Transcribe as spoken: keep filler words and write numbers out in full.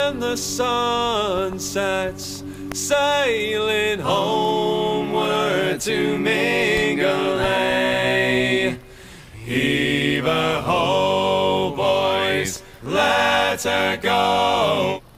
And the sun sets, sailing homeward to mingle hay. Heave a ho, boys, let her go.